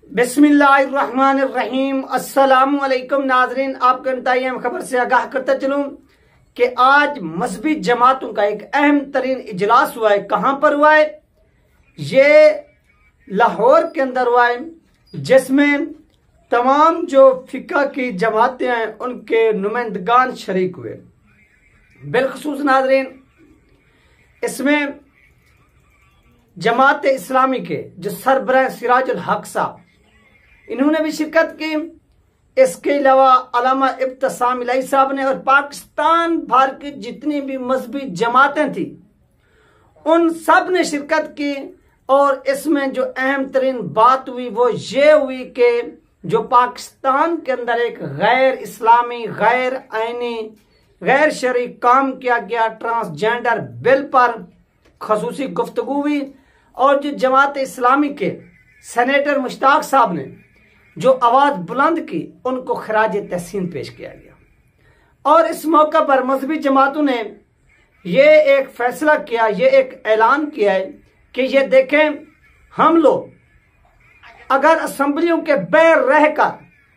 बिस्मिल्लाहिर्रहमानिर्रहीम। अस्सलामु अलैकुम नाजरीन, आपको इंतज़ाम खबर से आगाह करता चलूं कि आज मजहबी जमातों का एक अहम तरीन इजलास हुआ है। कहां पर हुआ है? ये लाहौर के अंदर हुआ है, जिसमें तमाम जो फिका की जमातें हैं उनके नुमाइंदगान शरीक हुए। बिलखसूस नाजरीन, इसमें जमात इस्लामी के जो सरबराह सिराजुल हक साहब, इन्होंने भी शिरकत की। इसके अलावा अल्लामा इब्तिसाम इलाही साहब ने और पाकिस्तान भर की जितनी भी मजहबी जमातें थी उन सब ने शिरकत की। और इसमें जो अहम तरीन बात हुई वो ये हुई कि जो पाकिस्तान के अंदर एक गैर इस्लामी, गैर आईनी, गैर शरई काम किया गया ट्रांसजेंडर बिल पर खसूसी गुफ्तगू हुई। और जो जमात इस्लामी के सेनेटर मुश्ताक साहब ने जो आवाज बुलंद की, उनको खराज तहसीन पेश किया गया। और इस मौका पर मजहबी जमातों ने ये एक फैसला किया, ये एक ऐलान किया है कि ये देखें, हम लोग अगर असेंबलियों के बैर रहकर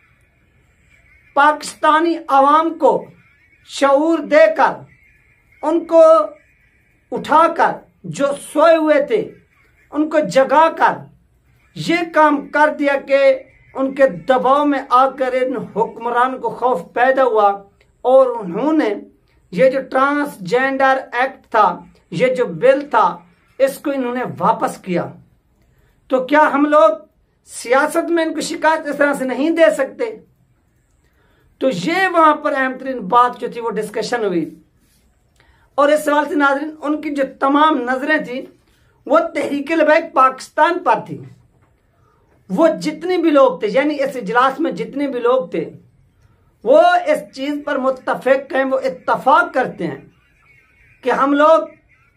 पाकिस्तानी आवाम को शऊर देकर उनको उठाकर जो सोए हुए थे उनको जगाकर ये काम कर दिया कि उनके दबाव में आकर इन हुक्मरान को खौफ पैदा हुआ और उन्होंने ये जो ट्रांसजेंडर एक्ट था, ये जो बिल था, इसको इन्होंने वापस किया। तो क्या हम लोग सियासत में इनको शिकायत इस तरह से नहीं दे सकते? तो ये वहां पर अहम तरीन बात जो थी वो डिस्कशन हुई। और इस सवाल से नाज़रीन, उनकी जो तमाम नजरें थी वो तहरीक लबैक पाकिस्तान पर थी। वो जितने भी लोग थे, यानी इस इजलास में जितने भी लोग थे, वो इस चीज पर मुत्तफिक हैं, वो इत्तफाक करते हैं कि हम लोग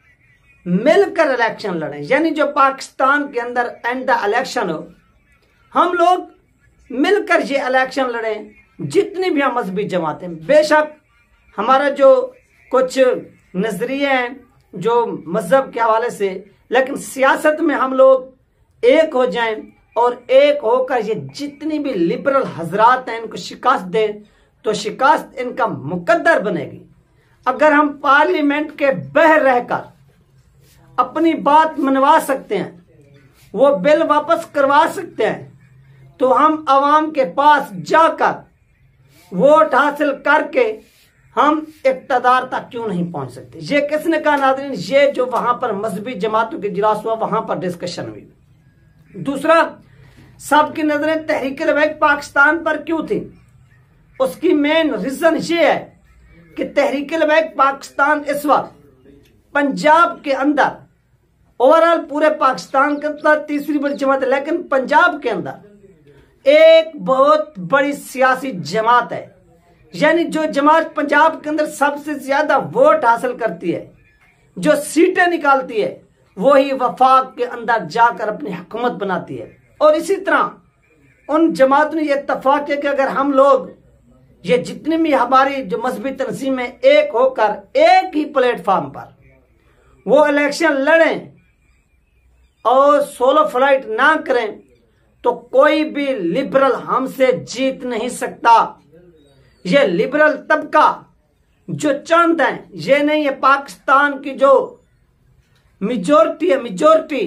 मिलकर इलेक्शन लड़ें। यानी जो पाकिस्तान के अंदर एंड इलेक्शन हो, हम लोग मिलकर ये इलेक्शन लड़ें। जितनी भी हम मजहबी जमातें, बेशक हमारा जो कुछ नजरिए हैं जो मजहब के हवाले से, लेकिन सियासत में हम लोग एक हो जाएं और एक होकर ये जितनी भी लिबरल हजरात हैं इनको शिकस्त दें, तो शिकस्त इनका मुकद्दर बनेगी। अगर हम पार्लियामेंट के बहर रहकर अपनी बात मनवा सकते हैं, वो बिल वापस करवा सकते हैं, तो हम आवाम के पास जाकर वोट हासिल करके हम इक़्तिदार तक क्यों नहीं पहुंच सकते? ये किसने कहा नाज़रीन? ये जो वहां पर मजहबी जमातों के इजलास हुआ, वहां पर डिस्कशन हुई। दूसरा, सबकी नजरें तहरीक लबैक पाकिस्तान पर क्यों थी? उसकी मेन रीजन ये है कि तहरीक लबैक पाकिस्तान इस वक्त पंजाब के अंदर, ओवरऑल पूरे पाकिस्तान के अंदर तीसरी बड़ी जमात है, लेकिन पंजाब के अंदर एक बहुत बड़ी सियासी जमात है। यानी जो जमात पंजाब के अंदर सबसे ज्यादा वोट हासिल करती है, जो सीटें निकालती है, वही वफाक के अंदर जाकर अपनी हुकूमत बनाती है। और इसी तरह उन जमातों ने यह इत्तफाक किया कि अगर हम लोग ये जितनी भी हमारी जो मजहबी तंजीमें एक होकर एक ही प्लेटफॉर्म पर वो इलेक्शन लड़ें और सोलो फ्लाइट ना करें, तो कोई भी लिबरल हमसे जीत नहीं सकता। ये लिबरल तबका जो चंद है, ये नहीं, ये पाकिस्तान की जो मेजोरिटी है, मेजोरिटी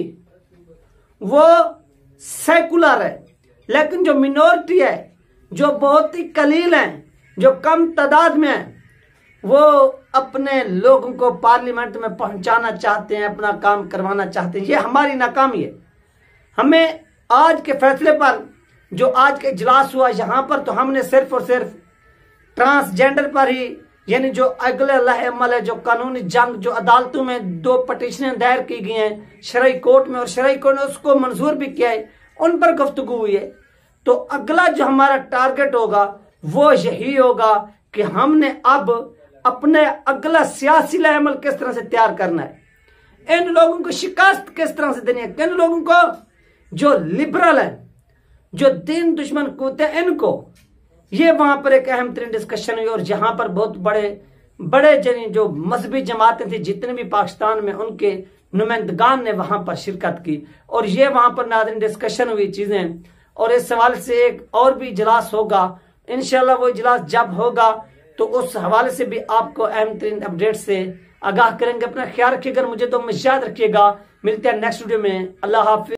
वो सेकुलर है, लेकिन जो मिनोरिटी है, जो बहुत ही कलील है, जो कम तादाद में है, वो अपने लोगों को पार्लियामेंट में पहुंचाना चाहते हैं, अपना काम करवाना चाहते हैं। ये हमारी नाकामी है। हमें आज के फैसले पर, जो आज के इजलास हुआ यहां पर, तो हमने सिर्फ और सिर्फ ट्रांसजेंडर पर ही, यानी जो अगले अमल है, जो कानूनी जंग, जो अदालतों में 2 पटिशनें दायर की गई हैं शरई कोर्ट में, और शरई कोर्ट ने उसको मंजूर भी किया है, उन पर गुफ्तगू हुई है। तो अगला जो हमारा टारगेट होगा वो यही होगा कि हमने अब अपने अगला सियासी अमल किस तरह से तैयार करना है, इन लोगों को शिकस्त किस तरह से देनी है, किन लोगों को जो लिबरल है, जो दीन दुश्मन कूदते हैं, इनको। ये वहां पर एक अहम तरीन डिस्कशन हुई और जहां पर बहुत बड़े जो मजहबी जमातें थी जितने भी पाकिस्तान में, उनके नुमाइंदगान ने वहां पर शिरकत की। और ये वहां पर नाज़रीन डिस्कशन हुई चीजें, और इस हवाले से एक और भी इजलास होगा। इंशाल्लाह वो इजलास जब होगा तो उस हवाले से भी आपको अहम तरीन अपडेट से आगाह करेंगे। अपना ख्याल रखिएगा, मुझे तो याद रखिएगा। मिलते हैं नेक्स्ट वीडियो में। अल्लाह हाफिज।